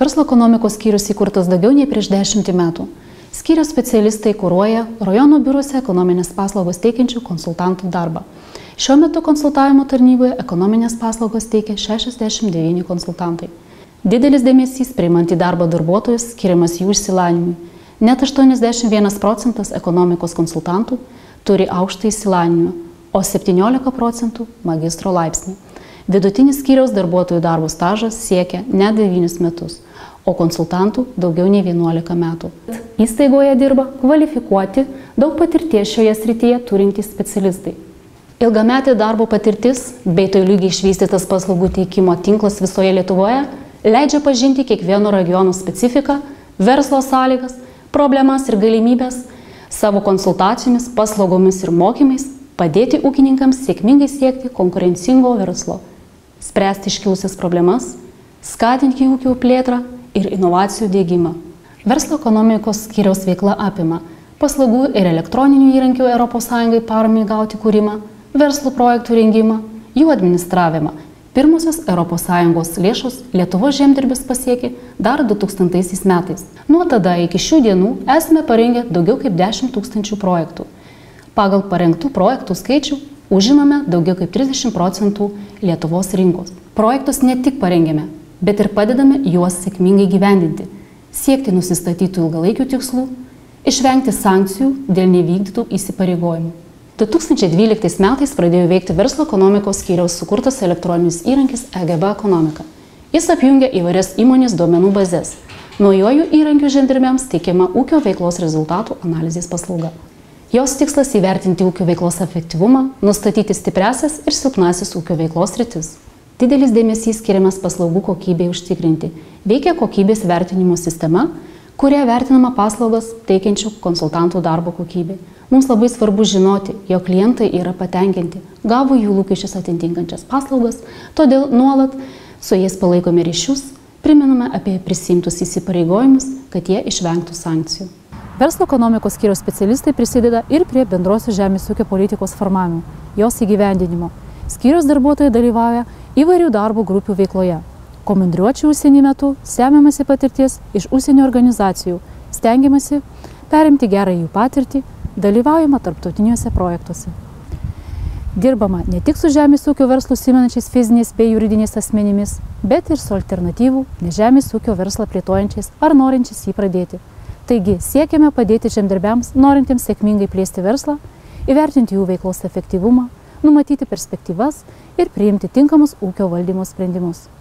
Verslo ekonomikos skyrius įkurtas daugiau nei prieš 10 metų. Skyriaus specialistai kuruoja rajono biuruose ekonominės paslaugos teikiančių konsultantų darbą. Šiuo metu konsultavimo tarnyboje ekonominės paslaugos teikia 69 konsultantai. Didelis dėmesys priimant į darbą darbuotojus skiriamas jų išsilavinimui. Net 81% ekonomikos konsultantų turi aukštą išsilavinimą, o 17% magistro laipsnį. Vidutinis skyriaus darbuotojų darbo stažas siekia net 9 metus, o konsultantų daugiau nei 11 metų. Įstaigoje dirba kvalifikuoti, daug patirties šioje srityje turintys specialistai. Ilgametė darbo patirtis bei tolygiai išvystytas paslaugų teikimo tinklas visoje Lietuvoje leidžia pažinti kiekvieno regiono specifiką, verslo sąlygas, problemas ir galimybės, savo konsultacijomis, paslaugomis ir mokymais padėti ūkininkams sėkmingai siekti konkurencingo verslo, spręsti iškilusias problemas, skatinti ūkių plėtrą ir inovacijų diegimą. Verslo ekonomikos skyriaus veikla apima paslaugų ir elektroninių įrankių ES paramai gauti kūrimą, verslo projektų rengimą, jų administravimą. Pirmosios ES lėšos Lietuvos žemdirbis pasiekė dar 2000 metais. Nuo tada iki šių dienų esame parengę daugiau kaip 10 000 projektų. Pagal parengtų projektų skaičių užimame daugiau kaip 30% Lietuvos rinkos. Projektus ne tik parengėme, bet ir padedame juos sėkmingai gyvendinti, siekti nusistatytų ilgalaikių tikslų, išvengti sankcijų dėl nevykdytų įsipareigojimų. 2012 metais pradėjo veikti verslo ekonomikos skyriaus sukurtas elektroninis įrankis EGB ekonomika. Jis apjungia įvairias įmonės duomenų bazės. Naujojų įrankių žemdirbiams teikiama ūkio veiklos rezultatų analizės paslauga. Jos tikslas įvertinti ūkio veiklos efektyvumą, nustatyti stipriasias ir silpnasias ūkio veiklos sritis. Didelis dėmesys skiriamas paslaugų kokybei užtikrinti. Veikia kokybės vertinimo sistema, kuria vertinama paslaugas teikiančių konsultantų darbo kokybė. Mums labai svarbu žinoti, jog klientai yra patenkinti, gavo jų lūkesčius atitinkančias paslaugas, todėl nuolat su jais palaikome ryšius, priminame apie prisimtus įsipareigojimus, kad jie išvengtų sankcijų. Verslo ekonomikos skyriaus specialistai prisideda ir prie bendrosios žemės ūkio politikos formavimo, jos įgyvendinimo. Skyriaus darbuotojai dalyvauja įvairių darbo grupių veikloje. Komandiruočių užsienį metu semiamasi patirties iš užsienio organizacijų, stengiamasi perimti gerą jų patirtį, dalyvaujama tarptautiniuose projektuose. Dirbama ne tik su žemės ūkio verslu užsiimančiais fiziniais bei juridiniais asmenimis, bet ir su alternatyvų nežemės ūkio verslą plėtojančiais ar norinčiais jį pradėti. Taigi siekiame padėti žemdirbiams, norintiems sėkmingai plėsti verslą, įvertinti jų veiklos efektyvumą, numatyti perspektyvas ir priimti tinkamus ūkio valdymo sprendimus.